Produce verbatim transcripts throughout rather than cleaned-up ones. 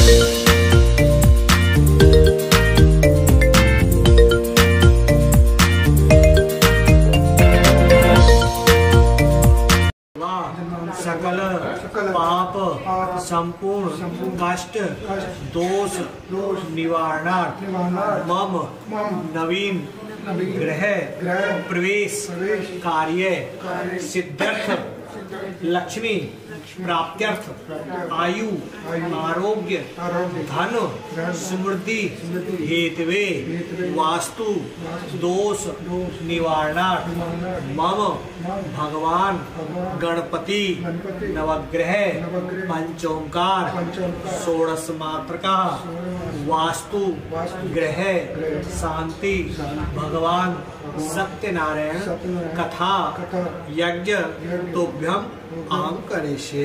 सकल पाप संपूर्ण कष्ट दोष निवारणार्थ मम नवीन ग्रह प्रवेश कार्य सिद्ध्यर्थ लक्ष्मी प्राप्त्यर्थ आयु आरोग्य धन समृद्धि हेतवे वास्तु दोष निवारणार्थ मम भगवान गणपति नवग्रह पंचोंकार षोडश मात्रका वास्तु ग्रह शांति भगवान सत्यनारायण कथा यज्ञ तुभ्यम अहम करिष्ये।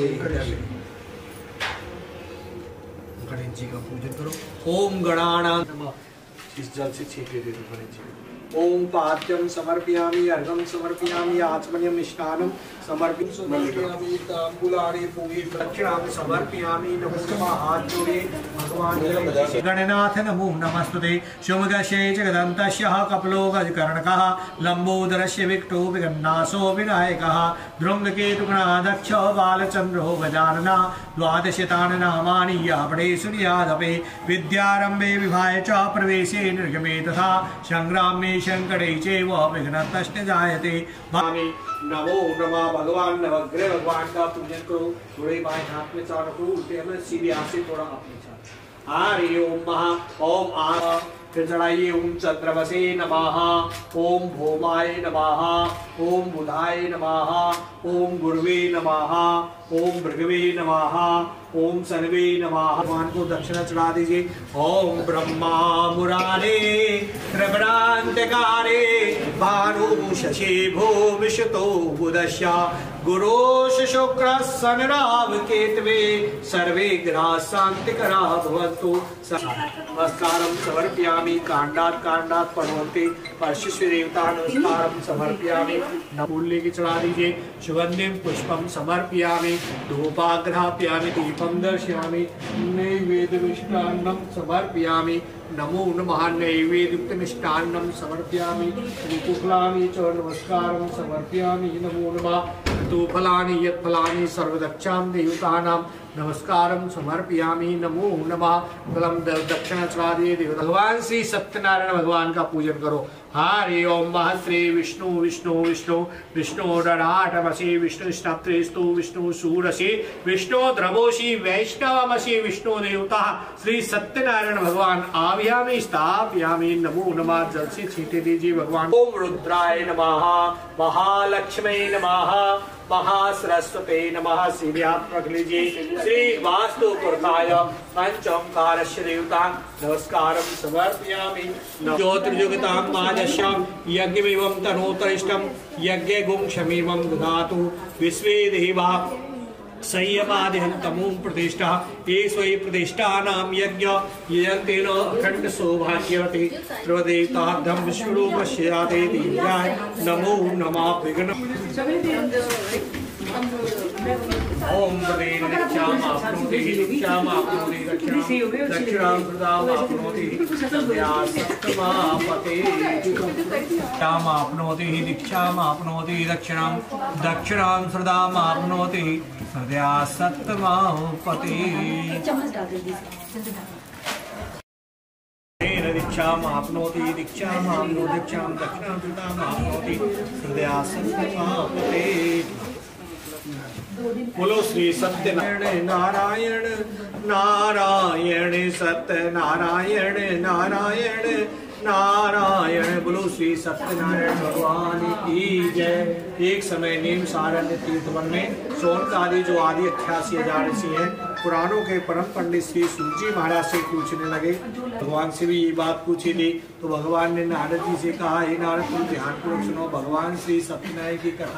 गणेश जी का पूजन करो। ओम गणानां नमः। इस जल से छींटे दे दो गणेश जी। ओम पाद्यम समर्पयामि अर्घम समर्पयामि आचमनीयम मिष्टान्नम समर्पयामि तांबूलानि पूरी दक्षिणां समर्पयामि नमस्कार हाथ जोड़े भगवान गणनाथ नमो नमस्तुते शुभगशे जगदन्तस्य कपलो गजकर्णकः लंबोदरस्य विकटो विगन्नासो विनायकः धृङ्गकेतुगणाध्यक्ष बालचन्द्रो गजानना द्वादशतानि नामानि यापणेषु नियादपे विद्यारम्भे विवाहे च प्रवेशे निर्गमे तथा संग्रामे शंकरे चैव विघ्नस्तस्य जायते। नमो नमः भगवान नवग्रह भगवान का पूजन करो। थोड़े बाएं हाथ में चार रखो उल्टे में सीधे हाथ से थोड़ा अपने चार हरि ओम महा ओम आ फिर चढ़ाइए ओम चंद्रमसे नमः ओम भौमाय नमः ओम बुधाय नमः ओम गुरुवे नमः ओम भृगवे नमः ओम सनवे नमः। भगवान को दक्षिणा चढ़ा दीजिए। ओम ब्रह्मा मुरारे त्रिपुरांतकारे भानु शशि भो विशतो बुधश्या गुरोश शुक्र शनिराव केतवे सर्वे ग्रहा शांतिकरा भवन्तु। नमस्कारं समर्पयामि कांडात् कांडात् पठन्ति परशिष्य देवता नमस्कारं समर्पयामि। फूल लेके चढ़ा दीजिए। सुगंधिं पुष्पं समर्पयामि धूपाग्रापयामि दीपं दर्शयामि नैवेद्यमिष्टान्नं समर्पयामि। नमो नमः नैवेद्यमिष्टान्नं समर्पयामि ऋतुफलानि च नमस्कारं समर्पयामि। नमो नमः ऋतुफलानि यत्फलानि सर्वदक्षां देवतानां नमस्कारं समर्पयामि। नमो नमः फलम दक्षिणा चढ़ा दिए। भगवान श्री सत्यनारायण भगवान का पूजन करो। हरि ओम महत्रे विष्णु विष्णु विष्णु विष्णु डराटमसि विष्णु स्नात्रेस्तु विष्णु सूरसि विष्णु द्रवोषि वैष्णवमसि विष्णु देवता श्री सत्यनारायण भगवान आव्यामि स्थापयामि। नमो नमः जल से छींटे दीजिए भगवान। ओम रुद्राय नमः महालक्ष्मी नमः महासरस्वते नमः। सीधे हाथ रख लीजिए। श्री वास्तु पुरुषाय पंचोंकारस्य देवता नमस्कारं समर्पयामि। ज्योतिर्युगतां माजस्य यज्ञमेवं तनोतरिष्टं यज्ञ गुं क्षमीमं ददातु विश्वे देवा संयमादिहन्तमो प्रतिष्ठा ये स्वै प्रतिष्ठानां यज्ञ यजन्तेन अखण्ड सौभाग्यवती सर्वदेवतार्थं विश्वरूपस्य याते दिव्याय नमो नमः विघ्न ओम दक्षिणामाप्नोति दक्षिणामाप्नोति दक्षिणां प्रदामाप्नोति सत्यासत्तमापते दक्षिणामाप्नोति दीक्षामाप्नोति दक्षिणां दक्षिणां प्रदामाप्नोति सत्यासत्तमापते दीक्षामाप्नोति दीक्षामाप्नोति दीक्षां दक्षिणां प्रदामाप्नोति सत्यासत्तमापते। बोलो श्री सत्यनारायण नारायण नारायण सत्य नारायण नारायण नारायण। बोलो श्री सत्यनारायण भगवान की जय। एक समय नेम सारण्य तीर्थ वन में सोनक आदि जो आदि अट्ठासी हजार ऋषि हैं पुराणों के परम पंडित श्री सूजी महाराज से पूछने लगे। भगवान से भी ये बात पूछी थी तो भगवान ने नारद जी से कहा, हे नारद तुम ध्यान पूर्वक सुनो, भगवान श्री सत्यनारायण की कथा है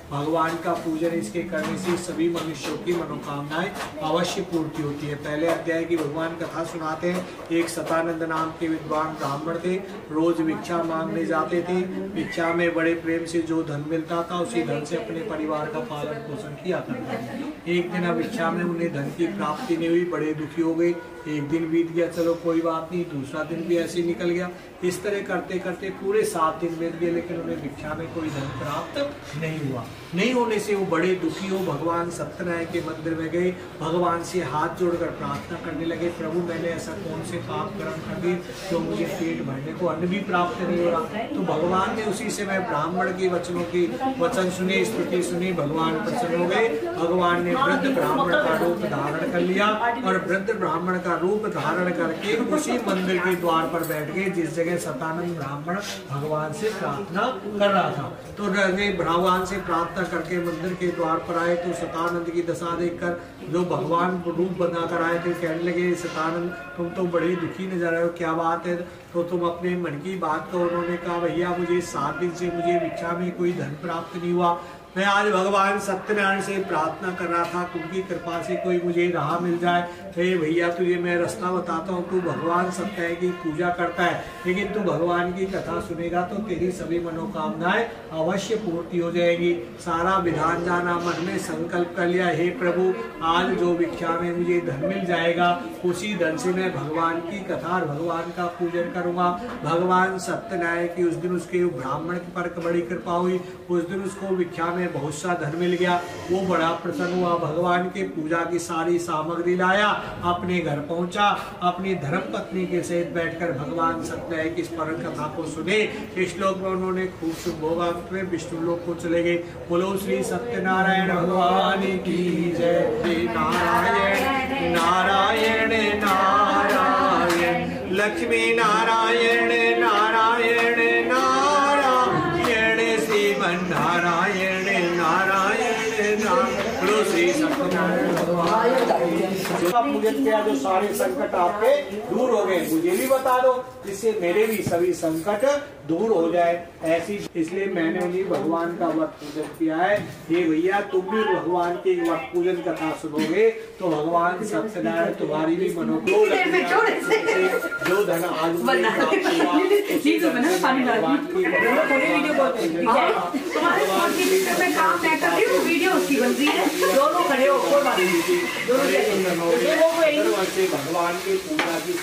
भगवान का पूजन इसके करने से सभी मनुष्यों की मनोकामनाएं अवश्य पूर्ति होती है। पहले अध्याय की भगवान कथा सुनाते हैं। एक सतानंद नाम के विद्वान ब्राह्मण थे, रोज भिक्षा मांगने जाते थे। भिक्षा में बड़े प्रेम से जो धन मिलता था उसी धन से अपने परिवार का पालन पोषण किया करते थे। एक दिन भिक्षा में उन्हें धन की प्राप्ति नहीं हुई, बड़े दुखी हो गए। एक दिन बीत गया, चलो कोई बात नहीं, दूसरा दिन भी ऐसे ही निकल गया। इस तरह करते करते पूरे सात दिन बीत गए, लेकिन उन्हें भिक्षा में कोई धन प्राप्त नहीं हुआ। नहीं होने से वो बड़े दुखी हो भगवान सत्यनारायण के मंदिर में गए, भगवान से हाथ जोड़कर प्रार्थना करने लगे, प्रभु मैंने ऐसा कौन से पाप कर्म कर दिए तो मुझे पेट भरने को अन्न भी प्राप्त नहीं हो रहा। तो भगवान ने उसी समय ब्राह्मण के वचनों की वचन सुने, स्तुति सुनी, भगवान प्रसन्न हो गए। भगवान ने वृद्ध ब्राह्मण का रूप धारण कर लिया और वृद्ध ब्राह्मण का रूप धारण करके उसी मंदिर के द्वार पर बैठ गए जिस जगह सतानंद ब्राह्मण भगवान से प्रार्थना कर रहा था। तो भगवान से प्रार्थना करके मंदिर के द्वार पर आए तो सतानंद की दशा देखकर जो भगवान रूप बनाकर आए थे कहने लगे, सतानंद तुम तो बड़े दुखी नजर आए हो, क्या बात है? तो तुम अपने मन की बात को। उन्होंने कहा, भैया मुझे सात दिन से मुझे भिक्षा में कोई धन प्राप्त नहीं हुआ। मैं आज भगवान सत्यनारायण से प्रार्थना कर रहा था, उनकी कृपा से कोई मुझे राह मिल जाए। हे भैया तुझे मैं रास्ता बताता हूँ, तू भगवान सत्य की पूजा करता है, लेकिन तू भगवान की कथा सुनेगा तो तेरी सभी मनोकामनाएं अवश्य पूर्ति हो जाएगी। सारा विधान जाना, मन में संकल्प कर लिया, हे प्रभु आज जो भिक्षा में मुझे धन मिल जाएगा उसी धन से मैं भगवान की कथा और भगवान का पूजन करूंगा। भगवान सत्यनारायण की उस दिन उसके ब्राह्मण पर बड़ी कृपा हुई, उस दिन उसको भिक्षा में बहुत सा धन मिल गया। वो बड़ा प्रसन्न हुआ, भगवान के पूजा की सारी सामग्री लाया, अपने घर पहुंचा, अपनी धर्म पत्नी के सहित बैठकर भगवान सत्यनारायण की स्मरण कथा को सुने। इस श्लोक में उन्होंने खूब शुभ भोगा में विष्णु लोक को चले गए। बोलो श्री सत्यनारायण भगवान की जय। नारायण नारायण नारायण लक्ष्मी नारायण नारायण नारायण श्रीमन नारायण नारायण नाम श्री सत्यनारायण भगवान पूजन किया जो सारे संकट आपके दूर हो गए। मुझे भी बता दो जिससे मेरे भी सभी संकट दूर हो जाए ऐसी, इसलिए मैंने उन्हीं भगवान का वट पूजन किया है। ये भैया तुम भी भगवान की वट पूजन कथा सुनोगे तो भगवान सत्यनारायण तुम्हारी भी मनोकामना जो धन आज भगवान की पूजा की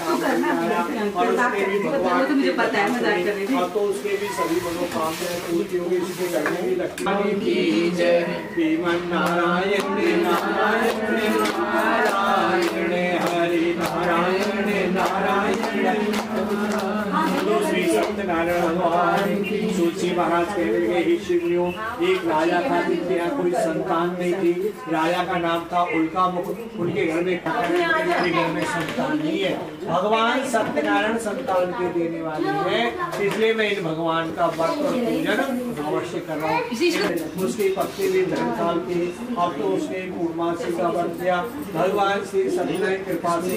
सामग्री मुझे पता है मजाक कर रही थी, तो उसके भी सभी मनोकामनाएं पूरी होगी। इसके करने भी लक्ष्मी की जय। श्रीमन नारायण नारायण नारायण हरि नारायण नारायण श्री सत्यनारायण भगवान। सूची महाराज कहने लगे, हे शिवनियों एक राजा था जिनके यहाँ कोई संतान नहीं थी। राजा का नाम था उल्का मुख। उनके घर में घर में संतान नहीं है। भगवान सत्यनारायण संतान के देने वाले हैं, इसलिए मैं इन भगवान का व्रत और पूजन अवश्य कर रहा हूँ। उसके पत्ते भी धर्मकाल के, अब तो उसने पूर्णमासी का व्रत किया। भगवान से सत्यनारायण कृपा से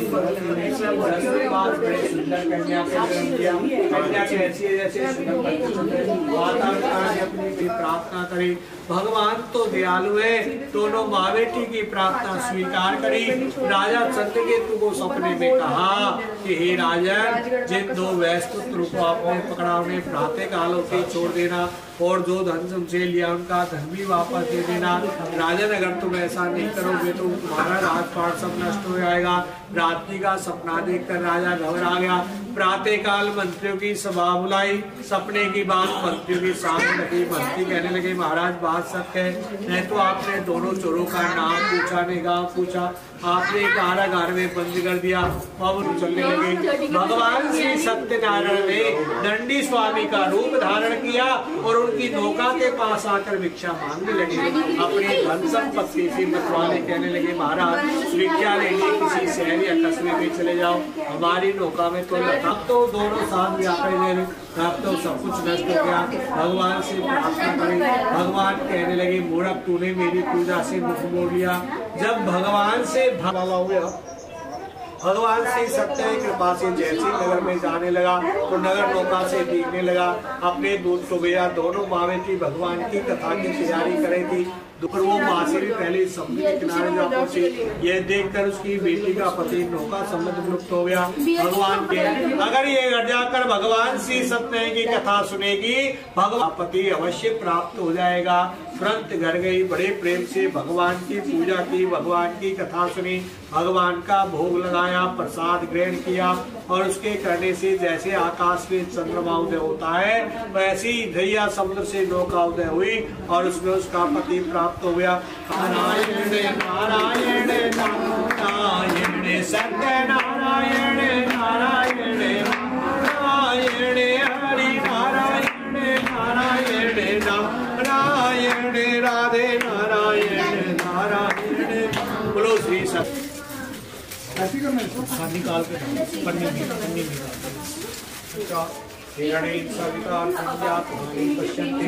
बड़े सुंदर कन्या का जन्म किया। कन्या के ऐसी जैसे माता अपनी भी प्रार्थना करे। भगवान तो दयालु है, दोनों माँ बेटी की प्रार्थना स्वीकार करी। राजा चंद्रकेतु को सपने में कहा कि हे राजन, जिन दो वैश्यपुत्र को आपने पकड़ा उन्हें प्रातः काल उसे छोड़ देना और जो धन तुमसे लिया उनका धन भी वापस दे देना। राजन अगर तुम ऐसा नहीं करोगे तो तुम्हारा राजपाट सब नष्ट हो जाएगा। रात्रि का सपना देखकर राजा घबरा गया। प्रातः काल मंत्रियों की सभा बुलाई, सपने की बात मंत्रियों के सामने रखी। मंत्री कहने लगे, महाराज बात सत्य है, नहीं तो आपने दोनों चोरों का नाम पूछा, निगाह पूछा, आपने कारागार में बंद कर दिया। अब चलने लगे। भगवान श्री सत्यनारायण ने दंडी स्वामी का रूप धारण किया और उनकी नौका के पास आकर भिक्षा मांगने लगे। अपने धन संपत्ति से मतवाले कहने लगे, महाराज भिक्षा लेने किसी शहर या कस्बे में चले जाओ, हमारी नौका में तो अब तो दोनों साथ व्यापारी अब तो सब कुछ नष्ट हो गया। भगवान से प्रार्थना करें। भगवान कहने लगे, मूर्ख तूने मेरी पूजा से मुख मोड़ लिया। जब भगवान से भला हुआ भगवान श्री सत्य कृपा से जैसे नगर में जाने लगा तो नगर नौका से दिखने लगा। अपने दूध सुबेया दोनों मावे थी भगवान की कथा की तैयारी कर रही थी। पर वो माँ से भी पहले समुद्र के किनारे जा पहुंची। ये देखकर उसकी बेटी का पति नौका समुद्र लुप्त हो गया। भगवान के अगर ये घर जाकर भगवान श्री सत्य की कथा सुनेगी भगवान पति अवश्य प्राप्त हो जाएगा। तुरंत घर गई, बड़े प्रेम से भगवान की पूजा की, भगवान की कथा सुनी, भगवान का भोग लगाया, प्रसाद ग्रहण किया और उसके करने से जैसे आकाश में चंद्रमा उदय होता है वैसे ही धैया समुद्र से नौका उदय हुई और उसमें उसका पति प्राप्त हो गया। नारायण नारायण नारायण सत्य नारायण नारायण नारायण हरि नारायण नारायण नारायण राधे नारायण नारायण। बोलो श्री सत्य निकाल के पन्नी में पन्नी में हिरणे सविता पश्यन्ति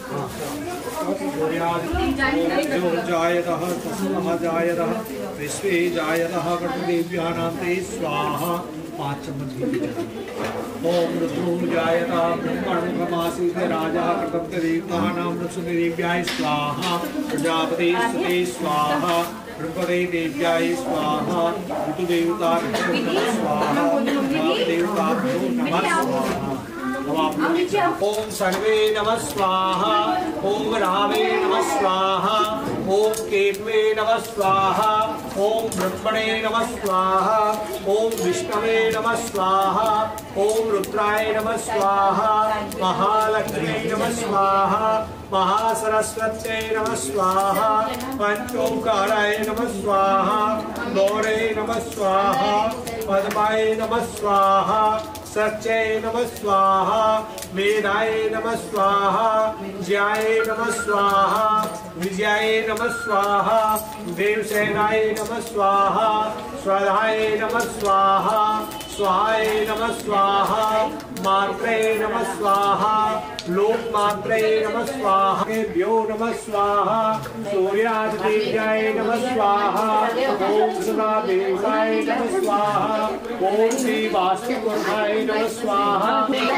जो जायतः तस्मः जायतः विश्वे जायतः वटदेव्यानान्ते स्वाहा। पाँच ओम रुद्रो जायता ब्रह्मणमुखमासीत् राजा कृतं देवतानां ऋषिदेव्याय स्वाहा। प्रजापते सुते स्वाहा। बृहस्पति देव्याय स्वाहा। ऋतुदेवता स्वाहा। देवता नमः स्वाहा। ओम सर्वे नमः स्वाहा। ओम रावे नमः स्वाहा। ओम केतवे नमः स्वाहा। ओम ब्रह्मणे नमः स्वाहा। ओम विष्णवे नमः स्वाहा। ओम रुद्राय नमः स्वाहा। महालक्ष्मी नमः स्वाहा। महासरस्वत्यै नमः स्वाहा। पंचोंकाराय नमः स्वाहा। गौरे नमः स्वाहा। पद्माय नमः स्वाहा। सत्यै नमः स्वाहा। मेधाय नमः स्वाहा। ज्याय नमः स्वाहा। विजयाय नमः स्वाहा। देवसेनाय नमः स्वाहा। स्वधाय नमः स्वाहा। स्वाहाय नमः स्वाहा। मात्रे नमः स्वाहा। लोकमात्रे नमः स्वाहा। देव्यो नमः स्वाहा। सूर्यादिदेव्याय नमः स्वाहा। ओम सदा देवाय नमः स्वाहा। ओम श्री वास्तुपुरुषाय नमः स्वाहा।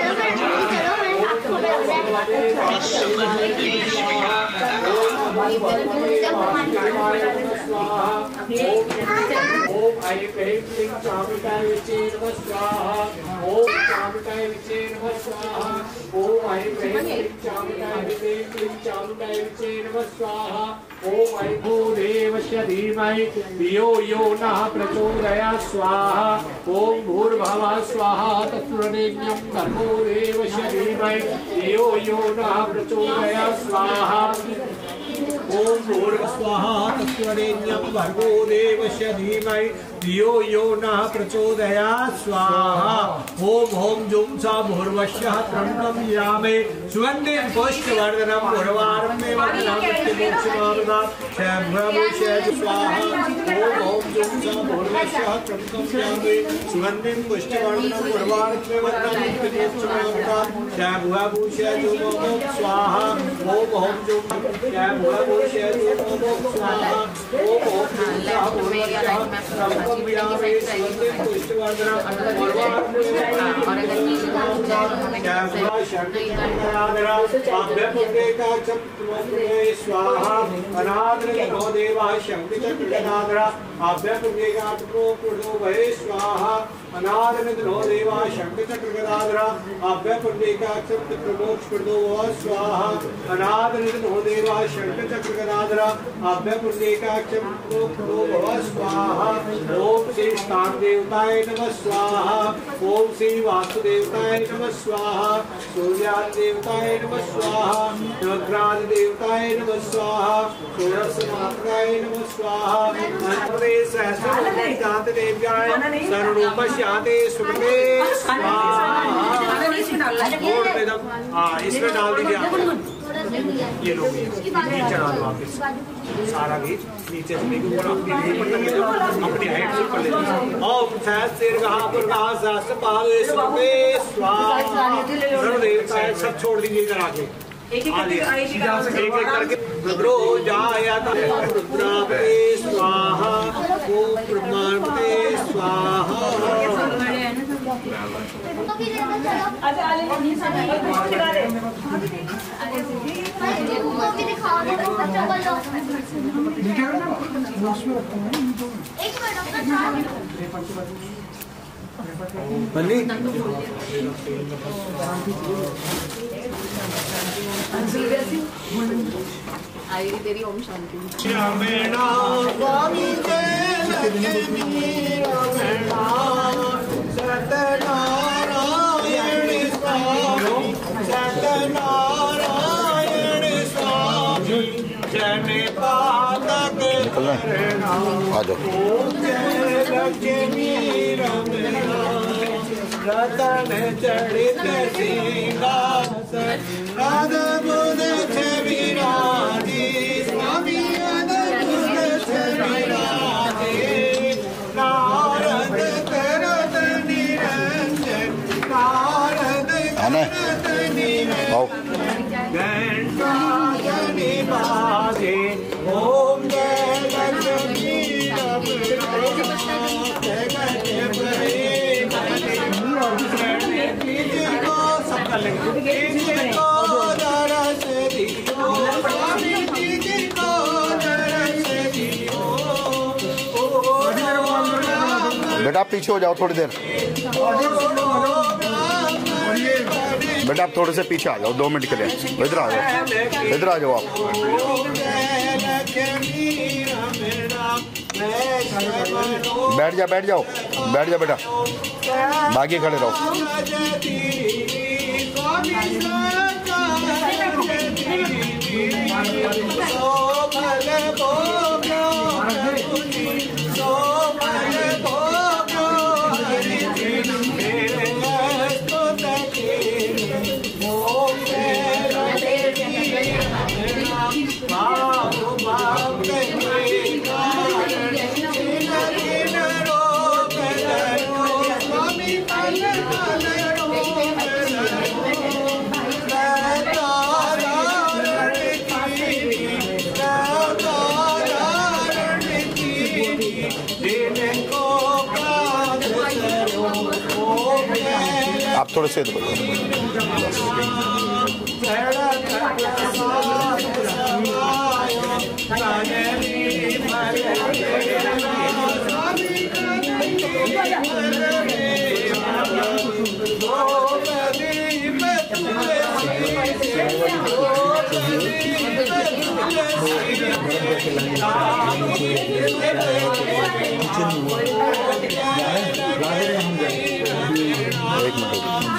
ओम आई क्लीं चामुंडाय विचे नमः स्वाहा। ओम चामुंडाय विचे नमः स्वाहा। ओम आई क्लीं चामुंडाय विचे क्लीं चामुंडाय विचे नमः स्वाहा। ओम आई भूदेवस्य धीमहि धियो यो नः प्रचोदयात् स्वाहा। ओम भूर्भुवः स्वाहा तत्पुरुषोर्यं भर्गो देवस्य धीमहि धियो यो नः प्रचोदयात् स्वाहा। ओम भूर्भुवः स्वाहा तत्पुरुषोर्यं भर्गो देवस्य धीमहि धियो यो नः प्रचोदयात् स्वाहा। ओम ओम जुम सा भूर्भुवः त्र्यंबकं यामे सुगन्धिं पुष्टिवर्धनं उर्वारुकमेव मोक्षमामृता शम्भुषेत् स्वाहा। ओम ओम जुम सा भूर्भुवः त्र्यंबकं यामे सुगन्धिं पुष्टिवर्धनं उर्वारुकमेव मोक्षमामृता शम्भुषेत् स्वाहा। ओम ओम जुम शम्भुषेत् स्वाहा। ओम ओम जुम सा भूर्भुवः स्वाहा। अनादृतो देवा शक्ति चक्रगदाधरा अभ्यपुण्येकात्मो स्वाहा। अनादृतो देवा शक्ति चक्रगदाधरा अभ्यपुण्येकाक्षम प्रमोक्ष स्वाहा। अनादृतो देवा शक्ति चक्रगदाधरा अभ्यपुण्येकाक्षम स्वाहा। ओम श्री स्थान देवताय नमः स्वाहा। ओम श्री वासुदेवताय नमः स्वाहा। सूर्यादि देवताय नमः स्वाहा। नवग्रहादि देवताय नमः स्वाहा। षोडश मात्राय नमः स्वाहा। अनंते सहस्रकांत देव्याय सर्वरूपस्याते सुमते स्वाहा। हाँ इसमें डाल दीजिए ये लो नीचे डालो आप सारा घी नीचे से लेके ऊपर अपनी अपनी हाइट से ऊपर ले जाओ। ओम सहस्र कहा पर कहा सहस्र पादे सुमते स्वाहा। सर्वदेवताय सब छोड़ दीजिए इधर आके एक एक करके रुद्रो जायत रुद्रापते स्वाहा। ओम ब्रह्मापते स्वाहा। बनी आएगी तेरी ओम शांति। रमणा स्वामी जय लक्ष्मी रमणा सत्यनारायण स्वामी सत्यनारायण स्वामी जन पादक शरणा ओम जय लक्ष्मी रमणा रतन चढ़ित सिंहासन अद्भुत छविराजी स्वामी अद्भुत छविराजी नारद करत निरंजन नारद करत निरंजन घंटा जनि बाजे ओम जय लक्ष्मी रमणा जगत प्रेम बेटा आप पीछे हो जाओ थोड़ी देर। बेटा आप थोड़े से पीछे आ जाओ दो मिनट के लिए। इधर आ जाओ, इधर आ जाओ आप। बैठ जा बैठ जाओ बैठ जा बेटा, बाकी खड़े रहो। आप थोड़े से इधर एक मिनट।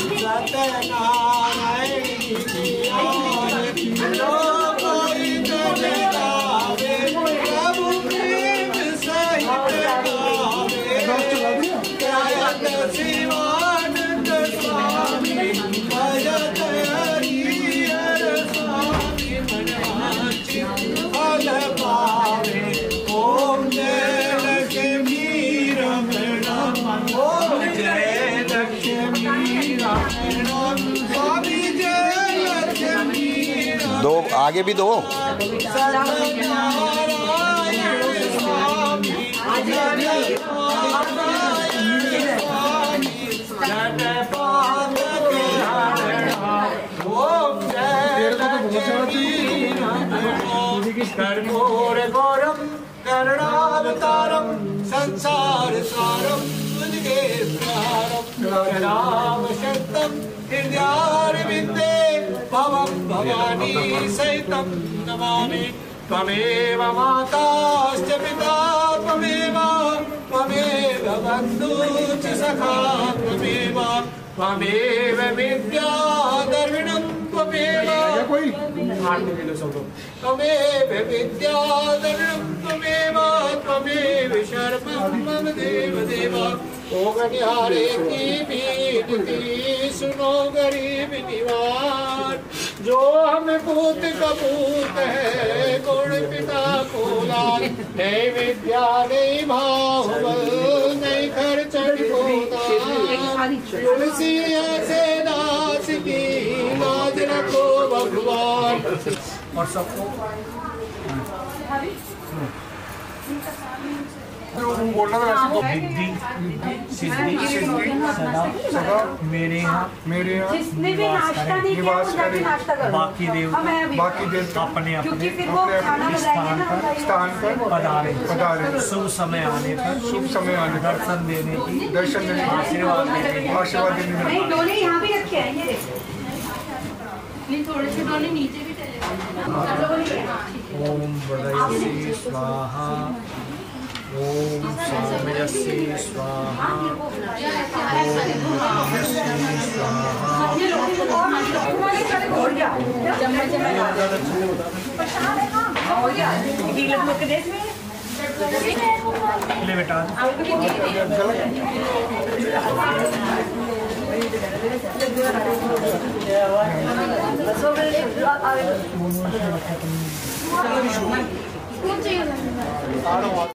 दो आगे भी दो। कर्पूर गौरम करुणावतारम संसार सारम तुझे प्यारम राम शक्तम हृदयारविंदे भवं भवानी सहितं नमामि। त्वमेव माताश्च पिता त्वमेव त्वमेव बन्धुश्च सखा त्वमेव त्वमेव विद्या द्रविणं त्वमेव त्वमेव विद्या द्रविणं त्वमेव त्वमेव शर्मं मम देव देव। ओ गणिहारे की बीनती सुनो गरीब निवार, जो हम पूत कपूत है गुण पिता को लाल। नहीं विद्या नहीं भावबल नहीं खर्चन को दान, तुलसी ऐसे दास की लाज रखो भगवान। और सबको बोलना था वैसे तो रिद्धि सिद्धि सदा सदा मेरे यहाँ मेरे यहाँ जिसने भी नाश्ता नहीं किया निवास वो जाके करे। नाश्ता करो। बाकी देवता हमें अभी बाकी देवता अपने क्योंकि अपने फिर वो अपने खाना अपने बनाएंगे ना स्थान स्थान पर पधारे पधारे। शुभ समय आने पर शुभ समय आने पर दर्शन देने की दर्शन देने की आशीर्वाद देने की आशीर्वाद देने नहीं की डोले यहाँ भी रखे हैं ये देखो। नहीं थोड़े से डोले नीचे भी चले ओम हृदयसे स्वाहा ओम सौम्यसे स्वाहा और क्या हो गया ये लोग के देश में ले बेटा कौन चाहिए